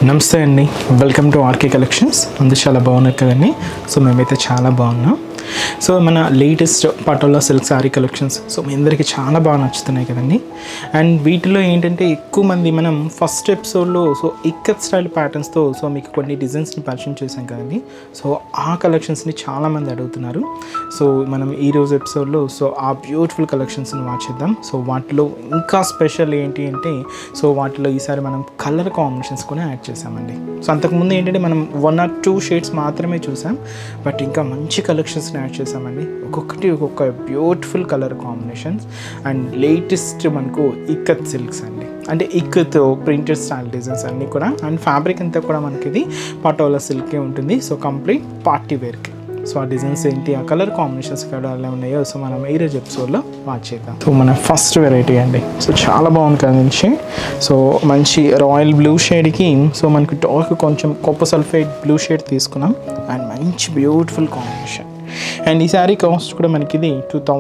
నమస్తే అండి, welcome to RK collections. అందరూ చాలా బాగున్నారు కదండి. సో మేమైతే చాలా బాగున్నాం. సో మన latest Patola silk sari collections so మీ అందరికీ చాలా బాగా నచ్చుతున్నాయి కదండి. అండ్ వీటిలో ఏంటంటే ఎక్కువ మంది మనం ఫస్ట్ ఎపిసోడ్లో సో ఇక్కత్ స్టైల్ ప్యాటర్న్స్తో సో మీకు కొన్ని డిజైన్స్ని పరిచయం చేశాం కదండి. సో ఆ కలెక్షన్స్ని చాలామంది అడుగుతున్నారు. సో మనం ఈరోజు ఎపిసోడ్లో సో ఆ బ్యూటిఫుల్ కలెక్షన్స్ని వాచ్ చేద్దాం. సో వాటిలో ఇంకా స్పెషల్ ఏంటి అంటే సో వాటిలో ఈసారి మనం కలర్ కాంబినేషన్స్ కూడా యాడ్ చేసామండి. సో అంతకుముందు ఏంటంటే మనం 1 or 2 షేడ్స్ మాత్రమే చూసాం, బట్ ఇంకా మంచి కలెక్షన్స్ని యాడ్ చేసామండి. ఒక్కొక్క beautiful colour combinations and latest మనకు ఇక్కత్ సిల్క్స్ అండి, అంటే ఇక్కత్ ప్రింటెడ్ స్టైల్ డిజైన్స్ అన్నీ కూడా. అండ్ ఫ్యాబ్రిక్ అంతా కూడా మనకి ఇది పటోలా సిల్కే ఉంటుంది. సో కంప్లీట్ పార్టీ వేర్కి. సో ఆ డిజైన్స్ ఏంటి, ఆ కలర్ కాంబినేషన్స్ కూడా ఎలా ఉన్నాయో సో మనం ఈరోజు ఎపిసోడ్లో వాచ్ చేద్దాం. సో మన ఫస్ట్ వెరైటీ అండి, సో చాలా బాగుంది కదండి. సో మంచి రాయల్ బ్లూ షేడ్కి సో మనకి డార్క్ కొంచెం కాపర్ సల్ఫేట్ బ్లూ షేడ్ తీసుకున్నాం అండ్ మంచి బ్యూటిఫుల్ కాంబినేషన్. అండ్ ఈ శారీ కాస్ట్ కూడా మనకి ఇది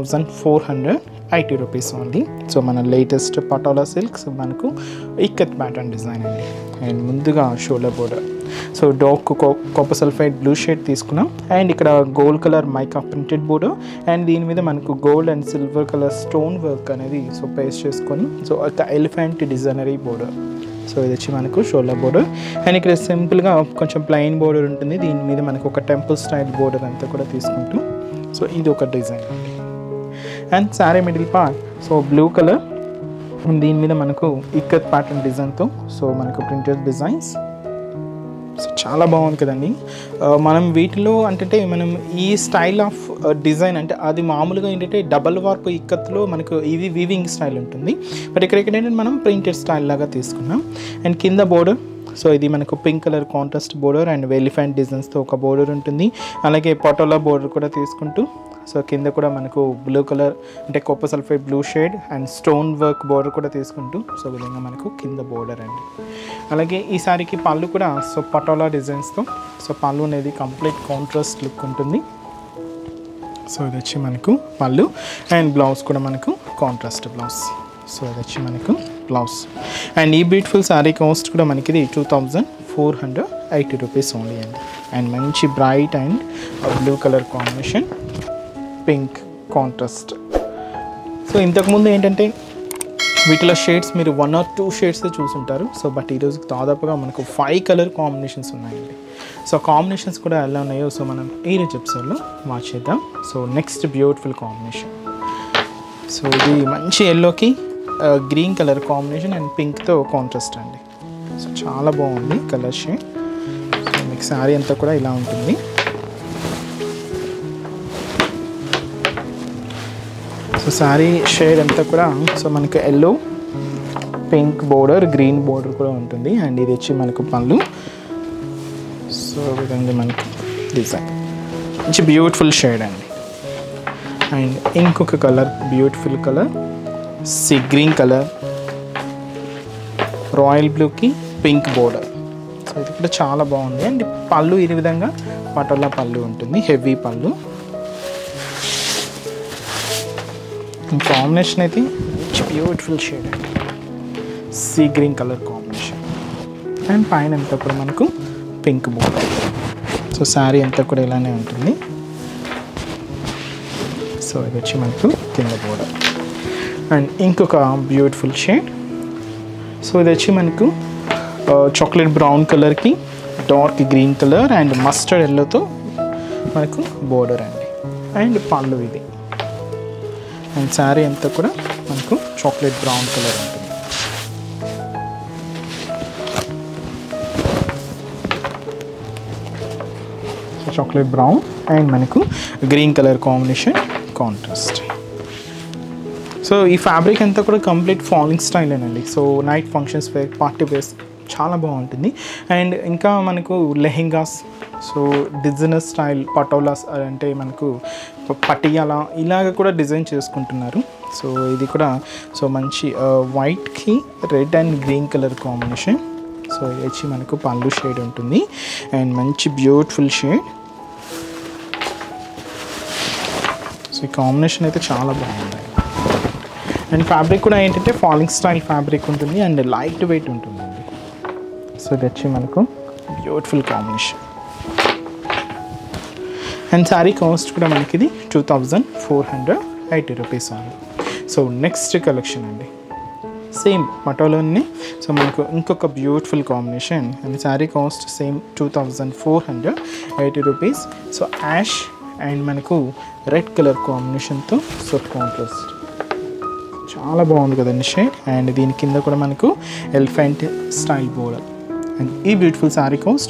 2480 రూపీస్ ఉంది. సో మన లేటెస్ట్ పటోలా సిల్క్స్ మనకు ఇక్కత్ ప్యాటర్న్ డిజైన్ అండి. అండ్ ముందుగా shoulder border so dark copper sulphide blue shade తీసుకున్నాం. అండ్ ఇక్కడ gold colour mica printed border and దీని మీద మనకు gold and silver colour stone work అనేది సో పేస్ట్ చేసుకొని సో ఒక ఎలిఫెంట్ డిజైనరీ బోర్డర్. సో ఇది వచ్చి మనకు షోల్డర్ బోర్డర్. అండ్ ఇక్కడ సింపుల్గా కొంచెం ప్లెయిన్ బోర్డర్ ఉంటుంది, దీని మీద మనకు ఒక టెంపుల్ స్టైల్ బోర్డర్ అంతా కూడా తీసుకుంటూ సో ఇది ఒక డిజైన్ అండి. And sari middle part so blue colour, దీని మీద మనకు ఇక్కత్ ప్యాటర్న్ డిజైన్తో సో మనకు ప్రింటెడ్ డిజైన్స్. సో చాలా బాగుంది కదండి. మనం వీటిలో అంటే మనం ఈ స్టైల్ ఆఫ్ డిజైన్ అంటే అది మామూలుగా ఏంటంటే డబల్ వార్ప్ ఇక్కత్లో మనకు ఇది వీవింగ్ స్టైల్ ఉంటుంది, బట్ ఇక్కడ ఏంటంటే మనం ప్రింటెడ్ స్టైల్ లాగా తీసుకున్నాం. అండ్ కింద బోర్డర్ సో ఇది మనకు pink colour contrast border and elephant డిజైన్స్తో ఒక బోర్డర్ ఉంటుంది. అలాగే పటోలా బోర్డర్ కూడా తీసుకుంటూ సో కింద కూడా మనకు బ్లూ కలర్ అంటే copper sulphide blue shade and stone work border కూడా తీసుకుంటూ సో విధంగా మనకు కింద బోర్డర్ అండి. అలాగే ఈ సారీకి పళ్ళు కూడా సో పటోలా డిజైన్స్తో సో పళ్ళు అనేది కంప్లీట్ కాంట్రాస్ట్ లుక్ ఉంటుంది. సో ఇది వచ్చి మనకు పళ్ళు అండ్ బ్లౌజ్ కూడా మనకు కాంట్రాస్ట్ బ్లౌజ్. సో ఇది వచ్చి మనకు బ్లౌజ్. అండ్ ఈ బ్యూటిఫుల్ శారీ కాస్ట్ కూడా మనకి ఇది 2480 రూపీస్ ఓన్లీ అండి. అండ్ మంచి bright and blue colour combination, pink contrast. So ఇంతకుముందు ఏంటంటే వీటిలో షేడ్స్ మీరు 1 or 2 షేడ్స్ చూసుంటారు. సో బట్ ఈరోజు దాదాపుగా మనకు 5 కలర్ కాంబినేషన్స్ ఉన్నాయండి. సో కాంబినేషన్స్ కూడా ఎలా ఉన్నాయో సో మనం ఈరోజు ఎపిసోడ్లో వాచ్ చేద్దాం. So next beautiful combination so ఇది మంచి ఎల్లోకి గ్రీన్ కలర్ కాంబినేషన్ అండ్ పింక్తో కాంట్రాస్ట్ అండి. సో చాలా బాగుంది కలర్ షేడ్. సో మీకు శారీ అంతా కూడా ఇలా ఉంటుంది. సో శారీ షేడ్ అంతా కూడా సో మనకు yellow pink border green border కూడా ఉంటుంది. అండ్ ఇది వచ్చి మనకు పళ్ళు. సో విధంగా మనకు డిజైన్ మంచి బ్యూటిఫుల్ షేడ్ అండి. అండ్ ఇంకొక colour beautiful colour sea green colour royal బ్లూకి పింక్ బోర్డర్. సో ఇది కూడా చాలా బాగుంది. అండ్ పళ్ళు ఈ విధంగా పటోలా పళ్ళు ఉంటుంది, హెవీ పళ్ళు. కాంబినేషన్ అయితే బ్యూటిఫుల్ షేడ్ అండి, sea green colour combination. And పైన అంతా కూడా మనకు పింక్ బోర్డర్. సో శారీ అంతా కూడా ఇలానే ఉంటుంది. సో ఇది వచ్చి మనకు కింద బోర్డర్. అండ్ ఇంకొక బ్యూటిఫుల్ షేడ్ సో ఇది వచ్చి మనకు చాక్లెట్ బ్రౌన్ కలర్కి dark green colour and mustard ఎల్లోతో మనకు బోర్డర్ అండి. అండ్ పళ్ళు ఇది. అండ్ శారీ అంతా కూడా మనకు చాక్లెట్ బ్రౌన్ కలర్ ఉంటుంది. చాక్లెట్ బ్రౌన్ అండ్ మనకు green colour combination contrast. So ఈ ఫ్యాబ్రిక్ అంతా కూడా కంప్లీట్ ఫాలింగ్ స్టైల్ అండి. So night functions wear, party wears చాలా బాగుంటుంది. అండ్ ఇంకా మనకు lehengas so designer style patolas అంటే మనకు పటియాలా ఇలాగ కూడా డిజైన్ చేసుకుంటున్నారు. సో ఇది కూడా సో మంచి వైట్కి red and green colour combination. So ఇది వచ్చి మనకు పళ్ళు షేడ్ ఉంటుంది అండ్ మంచి బ్యూటిఫుల్ షేడ్. సో ఈ కాంబినేషన్ అయితే చాలా బాగుంది. అండ్ ఫ్యాబ్రిక్ కూడా ఏంటంటే ఫాలింగ్ స్టైల్ ఫ్యాబ్రిక్ ఉంటుంది అండ్ లైట్ వెయిట్ ఉంటుందండి. సో ఇది వచ్చి మనకు beautiful combination. And sari cost కూడా మనకి ఇది 2480 రూపీస్ ఉంది. సో నెక్స్ట్ కలెక్షన్ అండి, సేమ్ పటోలోనే. సో మనకు ఇంకొక beautiful combination and sari cost same 2480 rupees. So ash and మనకు రెడ్ కలర్ కాంబినేషన్తో సో కాంట్రాస్ట్ చాలా బాగుంది కదండి షేడ్. అండ్ దీని కింద కూడా మనకు ఎలిఫెంట్ స్టైల్ బోర్డర్. అండ్ ఈ beautiful sari cost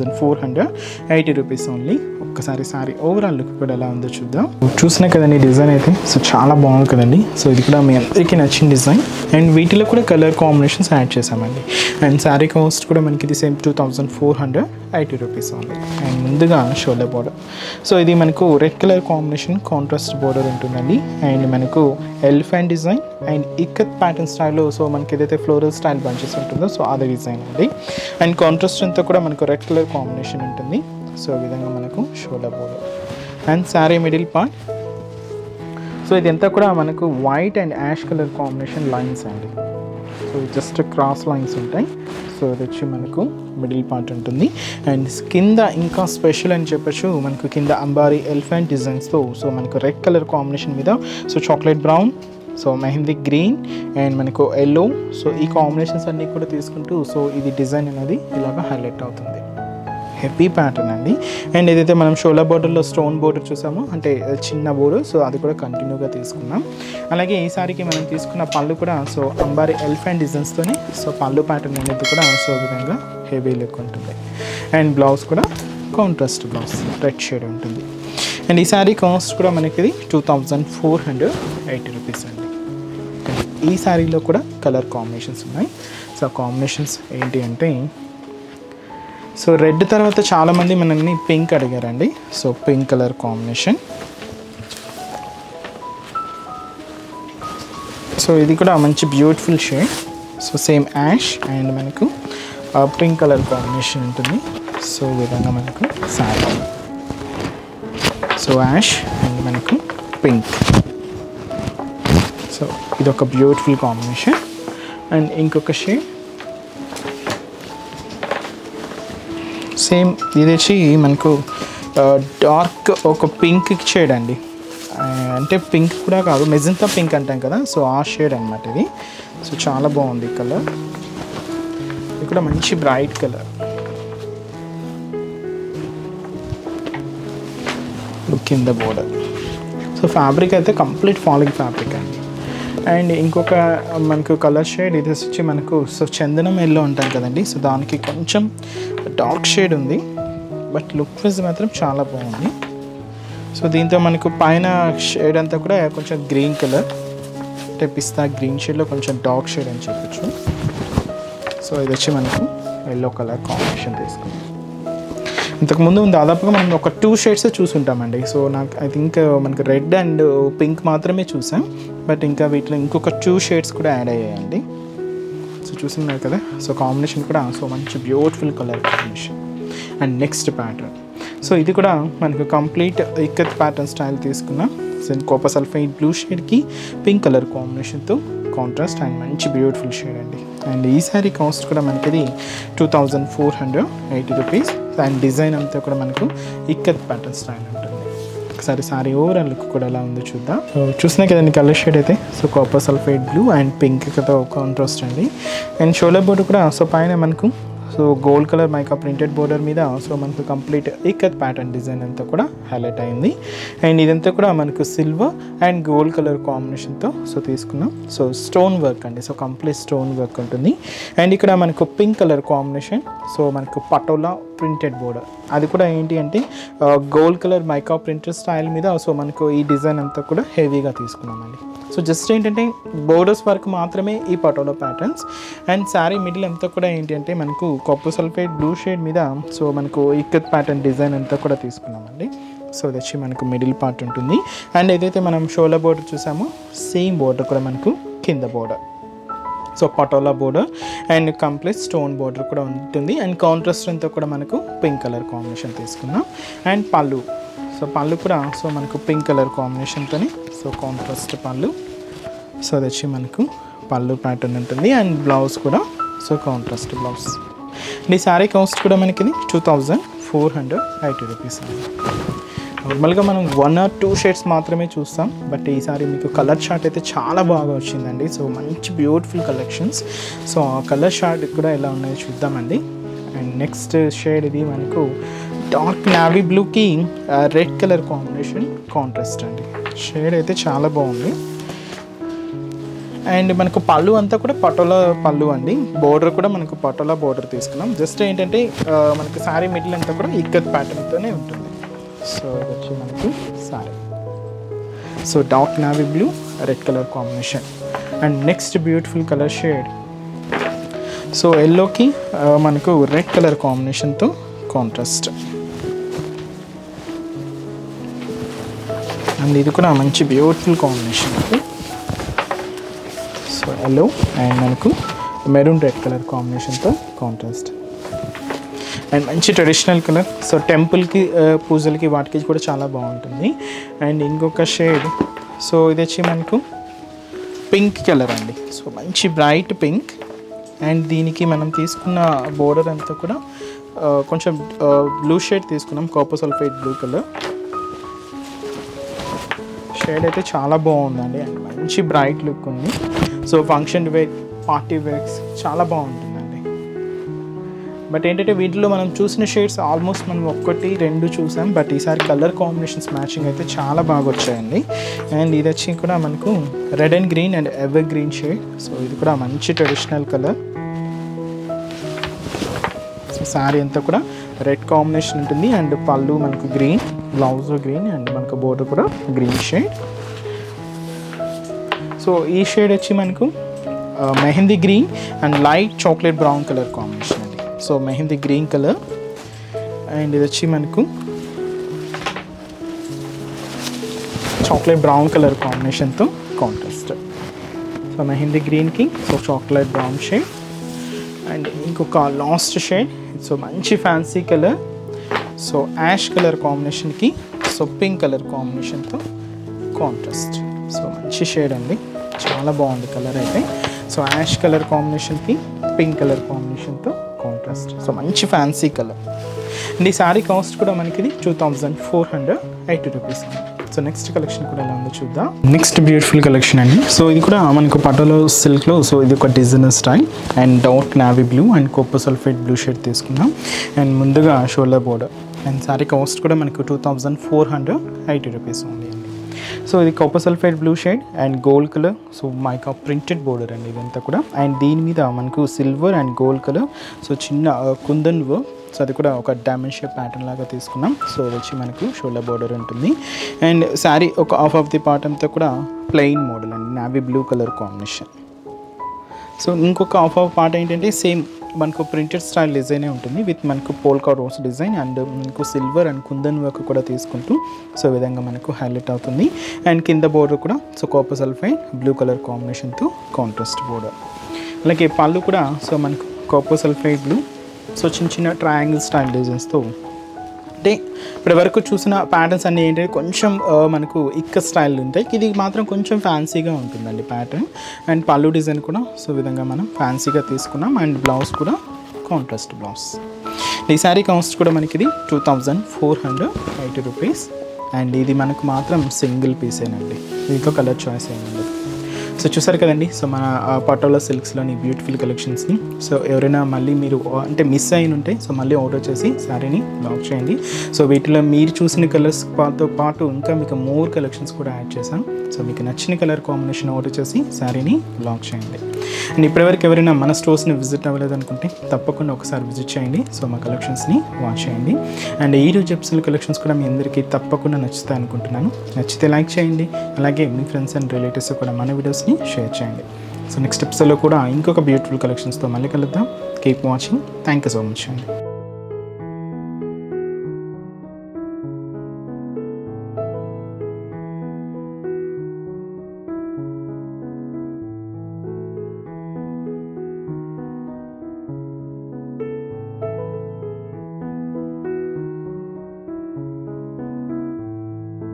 2480 rupees only. ఒక్కసారి శారీ ఓవరాల్ లుక్ కూడా ఎలా ఉందో చూద్దాం. చూసినా కదండి డిజైన్ అయితే, సో చాలా బాగుంది కదండి. సో ఇది కూడా మీ అందరికీ నచ్చిన డిజైన్. అండ్ వీటిలో కూడా కలర్ కాంబినేషన్స్ యాడ్ చేసామండి. అండ్ శారీ కాస్ట్ కూడా మనకి ఇది సేమ్ 2480 రూపీస్ ఓన్లీ. అండ్ ముందుగా షోల్డర్ బోర్డర్. సో ఇది మనకు red colour combination contrast border ఉంటుందండి. అండ్ మనకు elephant design and ikat pattern స్టైల్లో సో మనకి ఏదైతే ఫ్లోరల్ స్టైల్ బంచెస్ ఉంటుందో సో అదే డిజైన్ అండి. అండ్ కాంట్రాస్ట్ అంతా కూడా మనకు రెడ్ కలర్ కాంబినేషన్ ఉంటుంది. సో ఈ విధంగా మనకు shoulder border and sari middle part. So ఇదంతా కూడా మనకు white and ash colour combination lines అండి. సో జస్ట్ క్రాస్ లైన్స్ ఉంటాయి. సో ఇది వచ్చి మనకు మిడిల్ పార్ట్ ఉంటుంది. అండ్ కింద ఇంకా స్పెషల్ అని చెప్పచ్చు, మనకు కింద అంబారీ ఎలిఫెంట్ డిజైన్స్తో సో మనకు రెడ్ కలర్ కాంబినేషన్ మీద so chocolate brown, so mehndi green and మనకు ఎల్లో, సో ఈ కాంబినేషన్స్ అన్నీ కూడా తీసుకుంటూ సో ఇది డిజైన్ అనేది ఇలాగా హైలైట్ అవుతుంది. హెవీ ప్యాటర్న్ అండి. అండ్ ఏదైతే మనం షోల్డర్ బోర్డర్లో స్టోన్ బోర్డర్ చూసామో అంటే చిన్న బోర్డర్, సో అది కూడా కంటిన్యూగా తీసుకున్నాం. అలాగే ఈ సారికి మనం తీసుకున్న పళ్ళు కూడా సో అంబారీ ఎలిఫెంట్ డిజైన్స్తోనే సో పళ్ళు ప్యాటర్న్ అనేది కూడా సో విధంగా హెవీ లుక్ ఉంటుంది. అండ్ బ్లౌజ్ కూడా కాంట్రాస్ట్ బ్లౌజ్ రెడ్ షేడ్ ఉంటుంది. అండ్ ఈ శారీ కాస్ట్ కూడా మనకి ఇది 2480 రూపీస్ అండి. ఈ శారీలో కూడా కలర్ కాంబినేషన్స్ ఉన్నాయి. సో కాంబినేషన్స్ ఏంటి అంటే, సో రెడ్ తర్వాత చాలామంది మనల్ని పింక్ అడిగారండి. So pink colour combination. So ఇది కూడా మంచి beautiful shade. So same ash and మనకు పింక్ కలర్ కాంబినేషన్ ఉంటుంది. సో ఈ విధంగా మనకు శారీ సో యాష్ అండ్ మనకు పింక్. సో ఇది ఒక బ్యూటిఫుల్ కాంబినేషన్. అండ్ ఇంకొక షేడ్ సేమ్ ఇది వచ్చి మనకు డార్క్ ఒక పింక్ షేడ్ అండి. అంటే పింక్ కూడా కాదు, మెజంతా పింక్ అంటాం కదా, సో ఆ షేడ్ అనమాట ఇది. సో చాలా బాగుంది కలర్. ఇది కూడా మంచి బ్రైట్ కలర్. కింద బోర్డర్. సో ఫ్యాబ్రిక్ అయితే కంప్లీట్ ఫాలింగ్ ఫ్యాబ్రిక్ అండి. అండ్ ఇంకొక మనకు కలర్ షేడ్ ఇది వచ్చి మనకు సో చందనం ఎల్లో ఉంటాం కదండి, సో దానికి కొంచెం డార్క్ షేడ్ ఉంది, బట్ లుక్ వైజ్ మాత్రం చాలా బాగుంది. సో దీంతో మనకు పైన షేడ్ అంతా కూడా కొంచెం గ్రీన్ కలర్ అంటే పిస్తా గ్రీన్ షేడ్లో కొంచెం డార్క్ షేడ్ అని చెప్పచ్చు. సో ఇది వచ్చి మనకు ఎల్లో కలర్ కాంబినేషన్ తీసుకుందాం. ఇంతకుముందు దాదాపుగా మనం ఒక 2 షేడ్స్ చూసుంటామండి. సో నాకు ఐ థింక్ మనకు రెడ్ అండ్ పింక్ మాత్రమే చూసాం, బట్ ఇంకా వీటిలో ఇంకొక 2 షేడ్స్ కూడా యాడ్ అయ్యాయండి. సో చూస్తున్నారు కదా, సో కాంబినేషన్ కూడా సో మంచి beautiful colour combination. And next pattern, so ఇది కూడా మనకు కంప్లీట్ ఇక్కత్ ప్యాటర్న్ స్టైల్ తీసుకున్నాం. సో కాపర్ సల్ఫైడ్ బ్లూ షేడ్కి పింక్ కలర్ కాంబినేషన్తో కాంట్రాస్ట్ అండ్ మంచి బ్యూటిఫుల్ షేడ్ అండి. అండ్ ఈ శారీ కాస్ట్ కూడా మనకి 2480 రూపీస్. అండ్ డిజైన్ అంతా కూడా మనకు ఇక్కత్ ప్యాటర్న్ స్టైల్ ఉంటుంది. ఒకసారి శారీ ఓవరాల్ లుక్ కూడా ఎలా ఉందో చూద్దాం. సో చూసినా కదండి కలర్ షేడ్ అయితే, so copper sulphide blue and పింక్తో కాంట్రాస్ట్ అండి. అండ్ షోల్డర్ బోర్డర్ కూడా సో పైన మనకు so gold colour mica printed border మీద సో మనకు కంప్లీట్ ఇక్కత్ ప్యాటర్న్ డిజైన్ అంతా కూడా హైలైట్ అయింది. అండ్ ఇదంతా కూడా మనకు సిల్వర్ అండ్ గోల్డ్ కలర్ కాంబినేషన్తో సో తీసుకున్నాం. సో స్టోన్ వర్క్ అండి, సో కంప్లీట్ స్టోన్ వర్క్ ఉంటుంది. అండ్ ఇక్కడ మనకు పింక్ కలర్ కాంబినేషన్, సో మనకు పటోలా ప్రింటెడ్ బోర్డర్, అది కూడా ఏంటి అంటే gold colour mica printed style మీద సో మనకు ఈ డిజైన్ అంతా కూడా హెవీగా తీసుకున్నామండి. సో జస్ట్ ఏంటంటే బోర్డర్స్ వరకు మాత్రమే ఈ patola patterns. And sari middle అంతా కూడా ఏంటి అంటే మనకు కాపర్ సల్ఫైడ్ బ్లూ షేడ్ మీద సో మనకు ఇక్కత్ ప్యాటర్న్ డిజైన్ అంతా కూడా తీసుకున్నామండి. సో ఇది వచ్చి మనకు మిడిల్ పార్ట్ ఉంటుంది. అండ్ ఏదైతే మనం షోల్డర్ బోర్డర్ చూసామో సేమ్ బోర్డర్ కూడా మనకు కింద border so patola border and complete stone border కూడా ఉంటుంది. అండ్ కాంట్రాస్ట్ అంతా కూడా మనకు పింక్ కలర్ కాంబినేషన్ తీసుకున్నాం. అండ్ పళ్ళు, సో పళ్ళు కూడా సో మనకు పింక్ కలర్ కాంబినేషన్తోని సో కాంట్రాస్ట్ పళ్ళు. సో అది వచ్చి మనకు పళ్ళు ప్యాటర్న్ ఉంటుంది. అండ్ బ్లౌజ్ కూడా సో కాంట్రాస్ట్ బ్లౌజ్. ఈ శారీ కాస్ట్ కూడా మనకి 2480 రూపీస్ అండి. నార్మల్గా మనం 1 or 2 షేడ్స్ మాత్రమే చూస్తాం, బట్ ఈసారి మీకు కలర్ చార్ట్ అయితే చాలా బాగా వచ్చిందండి. సో మంచి బ్యూటిఫుల్ కలెక్షన్స్. సో ఆ కలర్ చార్ట్ కూడా ఎలా ఉన్నాయో చూద్దామండి. అండ్ నెక్స్ట్ షేడ్ ఇది మనకు డార్క్ నావీ బ్లూకి రెడ్ కలర్ కాంబినేషన్ కాంట్రాస్ట్ అండి. షేడ్ అయితే చాలా బాగుంది. అండ్ మనకు పళ్ళు అంతా కూడా పటోలా పళ్ళు అండి. బోర్డర్ కూడా మనకు పటోలా బోర్డర్ తీసుకున్నాం. జస్ట్ ఏంటంటే మనకి శారీ మిడిల్ అంతా కూడా ఇక్కత్ ప్యాటర్న్తోనే ఉంటుంది. సో ఇది వచ్చి మనకి sari. So dark navy blue red colour combination. And next beautiful colour shade. So ఎల్లోకి మనకు రెడ్ కలర్ కాంబినేషన్తో కాంట్రాస్ట్. అండ్ ఇది కూడా మంచి beautiful combination. So yellow and మనకు మెరూన్ రెడ్ కలర్ కాంబినేషన్తో కాంట్రాస్ట్. అండ్ మంచి ట్రెడిషనల్ కలర్. సో టెంపుల్కి పూజలకి వాటికి కూడా చాలా బాగుంటుంది. అండ్ ఇంకొక షేడ్. సో ఇది వచ్చి మనకు పింక్ కలర్ అండి. సో మంచి బ్రైట్ పింక్. అండ్ దీనికి మనం తీసుకున్న బోర్డర్ అంతా కూడా కొంచెం బ్లూ షేడ్ తీసుకున్నాం, copper sulphate blue colour. Shade అయితే చాలా బాగుందండి. అండ్ మంచి బ్రైట్ లుక్ ఉంది. So function wear, party wears చాలా బాగుంటుందండి. బట్ ఏంటంటే వీటిలో మనం చూసిన షేడ్స్ ఆల్మోస్ట్ మనం 1-2 చూసాం, బట్ ఈసారి కలర్ కాంబినేషన్స్ మ్యాచింగ్ అయితే చాలా బాగా వచ్చాయండి. అండ్ ఇది వచ్చి కూడా మనకు red and green and evergreen shade. So ఇది కూడా మంచి ట్రెడిషనల్ కలర్. సో శారీ అంతా కూడా రెడ్ కాంబినేషన్ ఉంటుంది. అండ్ పళ్ళు మనకు గ్రీన్, బ్లౌజ్ గ్రీన్, అండ్ మనకు బోర్డర్ కూడా గ్రీన్ షేడ్. సో ఈ షేడ్ వచ్చి మనకు mehndi green and light chocolate brown colour combination అండి. So mehndi green colour. And ఇది వచ్చి మనకు చాక్లెట్ బ్రౌన్ కలర్ కాంబినేషన్తో కాంట్రాస్ట్. సో మెహందీ గ్రీన్కి so chocolate brown shade. And ఇంకొక లాస్ట్ షేడ్. సో మంచి fancy colour. So ash colour కాంబినేషన్కి సో పింక్ కలర్ కాంబినేషన్తో కాంట్రాస్ట్. సో మంచి షేడ్ అండి, చాలా బాగుంది కలర్ అయితే. సో యాష్ కలర్ కాంబినేషన్కి పింక్ కలర్ కాంబినేషన్తో కాంట్రాస్ట్. సో మంచి ఫ్యాన్సీ కలర్. అండ్ ఈ శారీ కాస్ట్ కూడా మనకి 2480 రూపీస్. సో నెక్స్ట్ కలెక్షన్ కూడా ఎలా ఉందో చూద్దాం. నెక్స్ట్ బ్యూటిఫుల్ కలెక్షన్ అండి. సో ఇది కూడా మనకు పటోలా సిల్క్లో. సో ఇది ఒక designer style and dark navy blue and copper sulphate blue shade తీసుకున్నాం. అండ్ ముందుగా shoulder border. And sari cost కూడా మనకు 2480 రూపీస్ ఉంది అండి. సో ఇది copper sulphate blue shade and gold colour. So mica printed border అండి ఇదంతా కూడా. అండ్ దీని మీద మనకు silver and gold colour. So చిన్న కుందన్ వర్క్. సో అది కూడా ఒక డైమండ్ షేప్ ప్యాటర్న్ లాగా తీసుకున్నాం. సో అది వచ్చి మనకు షోల్డర్ బోర్డర్ ఉంటుంది. అండ్ శారీ ఒక హాఫ్ ఆఫ్ ది పార్ట్ అంతా కూడా ప్లెయిన్ మోడల్ అండి, navy blue colour combination. So ఇంకొక హాఫ్ ఆఫ్ పార్ట్ ఏంటంటే సేమ్ మనకు ప్రింటెడ్ స్టైల్ డిజైనే ఉంటుంది విత్ మనకు పోల్కా రోస్ డిజైన్ అండ్ మనకు సిల్వర్ అండ్ కుందన్ వర్క్ కూడా తీసుకుంటూ సో ఈ విధంగా మనకు హైలైట్ అవుతుంది. అండ్ కింద బోర్డర్ కూడా so copper sulphide blue colour కాంబినేషన్తో కాంట్రాస్ట్ బోర్డర్. అలాగే పళ్ళు కూడా సో మనకు కాపర్ సల్ఫైడ్ బ్లూ. సో చిన్న చిన్న ట్రయాంగిల్ స్టైల్ డిజైన్స్తో. అంటే ఇప్పటి వరకు చూసిన ప్యాటర్న్స్ అన్నీ ఏంటంటే కొంచెం మనకు ఇక్క స్టైల్ ఉంటాయి, ఇది మాత్రం కొంచెం ఫ్యాన్సీగా ఉంటుందండి ప్యాటర్న్. అండ్ పళ్ళు డిజైన్ కూడా సో విధంగా మనం ఫ్యాన్సీగా తీసుకున్నాం. అండ్ బ్లౌజ్ కూడా కాంట్రాస్ట్ బ్లౌజ్. ఈ శారీ కాస్ట్ కూడా మనకి 2480 రూపీస్. అండ్ ఇది మనకు మాత్రం సింగిల్ పీసేనండి, దీంట్లో కలర్ చాయిస్ ఏముండదు. సో చూసారు కదండి. సో మన పటోలా సిల్క్స్లోని బ్యూటిఫుల్ కలెక్షన్స్ని. సో ఎవరైనా మళ్ళీ మీరు అంటే మిస్ అయిన ఉంటే సో మళ్ళీ ఆర్డర్ చేసి శారీని బ్లాక్ చేయండి. సో వీటిలో మీరు చూసిన కలర్స్తో పాటు ఇంకా మీకు మోర్ కలెక్షన్స్ కూడా యాడ్ చేశాం. సో మీకు నచ్చిన కలర్ కాంబినేషన్ ఆర్డర్ చేసి శారీని బ్లాక్ చేయండి. అండ్ ఇప్పటివరకు ఎవరైనా మన స్టోర్స్ని విజిట్ అవ్వలేదు అనుకుంటే తప్పకుండా ఒకసారి విజిట్ చేయండి. సో మా కలెక్షన్స్ని వాచ్ చేయండి. అండ్ ఈరోజు ఎపిసోడ్ కలెక్షన్స్ కూడా మీ అందరికీ తప్పకుండా నచ్చుతాయి అనుకుంటున్నాను. నచ్చితే లైక్ చేయండి. అలాగే మీ ఫ్రెండ్స్ అండ్ రిలేటివ్స్ కూడా మన వీడియోస్ని షేర్ చేయండి. సో నెక్స్ట్ ఎపిసోడ్లో కూడా ఇంకొక బ్యూటిఫుల్ కలెక్షన్స్తో మళ్ళీ కలుద్దాం. Keep watching. Thank you so much అండి.